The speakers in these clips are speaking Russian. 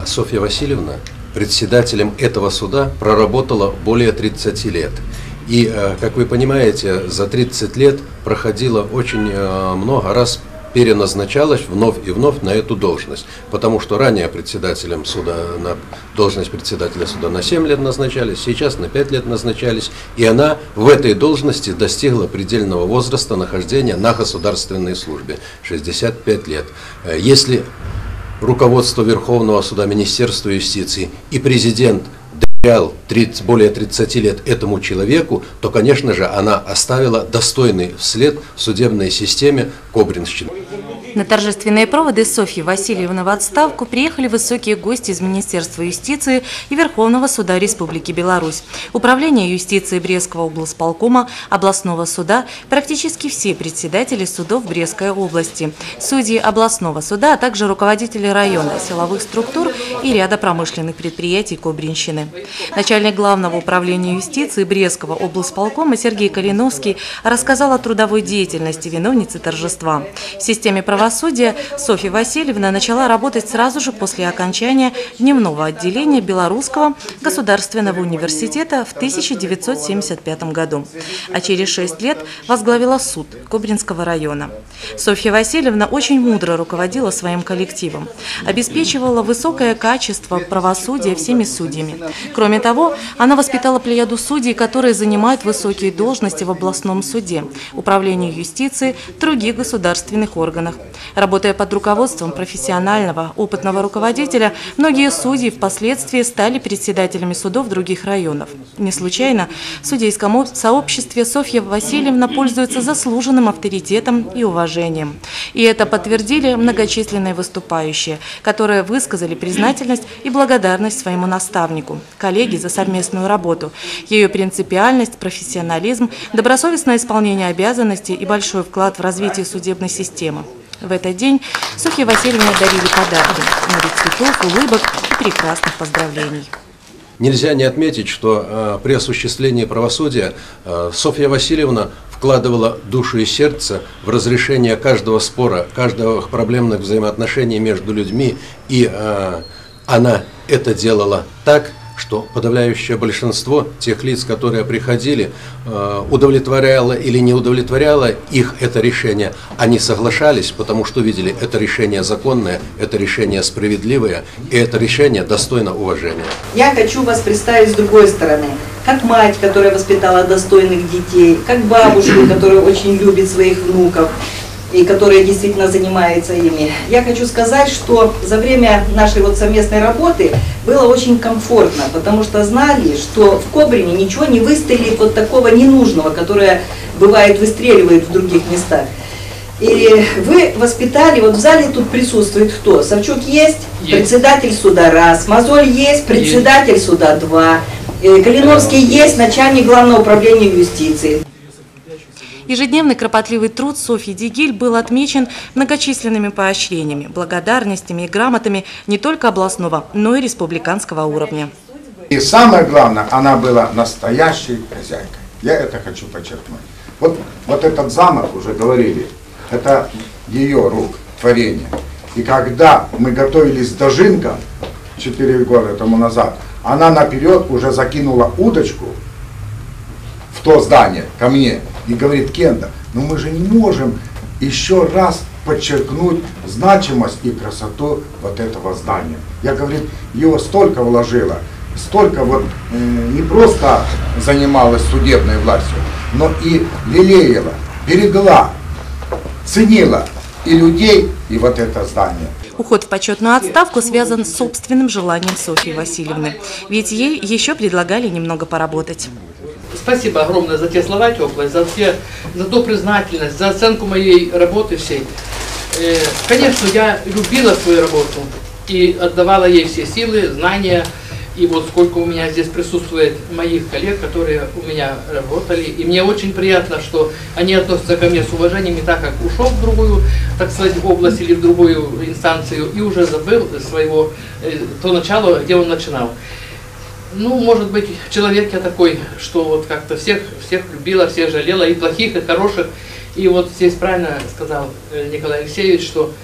Софья Васильевна председателем этого суда проработала более 30 лет. И, как вы понимаете, за 30 лет проходила очень много раз, переназначалась вновь и вновь на эту должность. Потому что ранее председателем суда, на должность председателя суда на 7 лет назначались, сейчас на 5 лет назначались. И она в этой должности достигла предельного возраста нахождения на государственной службе – 65 лет. Если руководство Верховного суда, Министерство юстиции и президент доверял более 30 лет этому человеку, то, конечно же, она оставила достойный след в судебной системе Кобринщины. На торжественные проводы Софьи Васильевны в отставку приехали высокие гости из Министерства юстиции и Верховного суда Республики Беларусь, Управления юстиции Брестского облсполкома, областного суда, практически все председатели судов Брестской области, судьи областного суда, а также руководители района, силовых структур и ряда промышленных предприятий Кобринщины. Начальник Главного управления юстиции Брестского облсполкома Сергей Калиновский рассказал о трудовой деятельности виновницы торжества. В системе правосудия Софья Васильевна начала работать сразу же после окончания дневного отделения Белорусского государственного университета в 1975 году, а через 6 лет возглавила суд Кобринского района. Софья Васильевна очень мудро руководила своим коллективом, обеспечивала высокое качество правосудия всеми судьями. Кроме того, она воспитала плеяду судей, которые занимают высокие должности в областном суде, управлении юстиции, других государственных органах. Работая под руководством профессионального, опытного руководителя, многие судьи впоследствии стали председателями судов других районов. Не случайно в судейском сообществе Софья Васильевна пользуется заслуженным авторитетом и уважением. И это подтвердили многочисленные выступающие, которые высказали признательность и благодарность своему наставнику, коллеге за совместную работу, ее принципиальность, профессионализм, добросовестное исполнение обязанностей и большой вклад в развитие судебной системы. В этот день Софье Васильевне дарили подарки – море цветов, улыбок и прекрасных поздравлений. Нельзя не отметить, что при осуществлении правосудия Софья Васильевна вкладывала душу и сердце в разрешение каждого спора, каждого проблемных взаимоотношений между людьми. И она это делала так, что подавляющее большинство тех лиц, которые приходили, удовлетворяло или не удовлетворяло их это решение. Они соглашались, потому что видели, это решение законное, это решение справедливое, и это решение достойно уважения. Я хочу вас представить с другой стороны. Как мать, которая воспитала достойных детей, как бабушку, которая очень любит своих внуков и которая действительно занимается ими. Я хочу сказать, что за время нашей совместной работы было очень комфортно, потому что знали, что в Кобрине ничего не выстрелит такого ненужного, которое бывает выстреливает в других местах. И вы воспитали, в зале тут присутствует кто? Савчук есть, председатель суда раз, Мозоль есть, председатель суда два, Калиновский есть, начальник Главного управления юстиции. Ежедневный кропотливый труд Софьи Дигиль был отмечен многочисленными поощрениями, благодарностями и грамотами не только областного, но и республиканского уровня. И самое главное, она была настоящей хозяйкой. Я это хочу подчеркнуть. Вот этот замок, уже говорили, это ее рук творение. И когда мы готовились к дожинкам 4 года тому назад, она наперед уже закинула удочку в то здание ко мне. И говорит: Кенда, но мы же не можем еще раз подчеркнуть значимость и красоту этого здания. Я, говорит, его столько вложила, столько не просто занималась судебной властью, но и лелеяла, берегла, ценила и людей, и это здание. Уход в почетную отставку связан с собственным желанием Софьи Васильевны, ведь ей еще предлагали немного поработать. Спасибо огромное за те слова теплые, за ту признательность, за оценку моей работы всей. Конечно, я любила свою работу и отдавала ей все силы, знания. И сколько у меня здесь присутствует моих коллег, которые у меня работали. И мне очень приятно, что они относятся ко мне с уважением, не так, как ушел в другую, так сказать, область или в другую инстанцию и уже забыл то начало, где он начинал. Ну, может быть, человек я такой, что как-то всех любила, всех жалела, и плохих, и хороших. И здесь правильно сказал Николай Алексеевич, что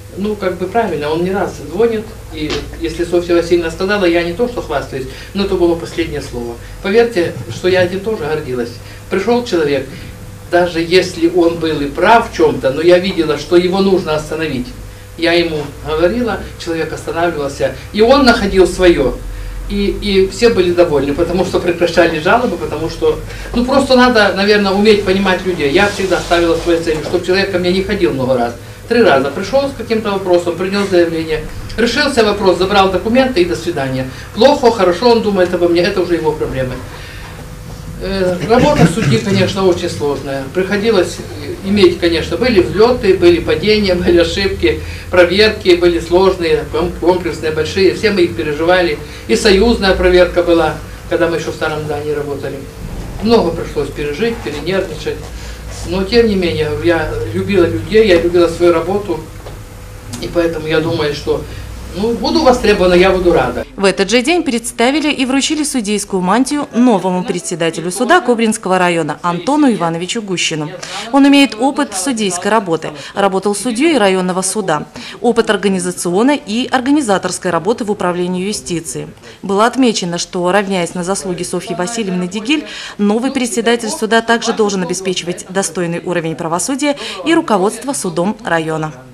ну, как бы правильно, он не раз звонит, и если Софья Васильевна сказала, я не то, что хвастаюсь, но это было последнее слово. Поверьте, что я этим тоже гордилась. Пришел человек, даже если он был и прав в чем-то, но я видела, что его нужно остановить. Я ему говорила, человек останавливался, и он находил свое. И все были довольны, потому что прекращали жалобы, потому что, ну, просто надо, наверное, уметь понимать людей. Я всегда ставила своей целью, чтобы человек ко мне не ходил много раз. 3 раза пришел с каким-то вопросом, принес заявление, решился вопрос, забрал документы и до свидания. Плохо, хорошо он думает обо мне, это уже его проблемы. Работа судьи, конечно, очень сложная. Приходилось иметь, конечно, были взлеты, были падения, были ошибки, проверки были сложные, комплексные, большие, все мы их переживали. И союзная проверка была, когда мы еще в старом здании работали. Много пришлось пережить, перенервничать. Но, тем не менее, я любила людей, я любила свою работу, и поэтому я думаю, что буду востребована, я буду рада. В этот же день представили и вручили судейскую мантию новому председателю суда Кобринского района Антону Ивановичу Гущину. Он имеет опыт судейской работы, работал судьей районного суда, опыт организационной и организаторской работы в управлении юстиции. Было отмечено, что, равняясь на заслуги Софьи Васильевны Дигиль, новый председатель суда также должен обеспечивать достойный уровень правосудия и руководство судом района.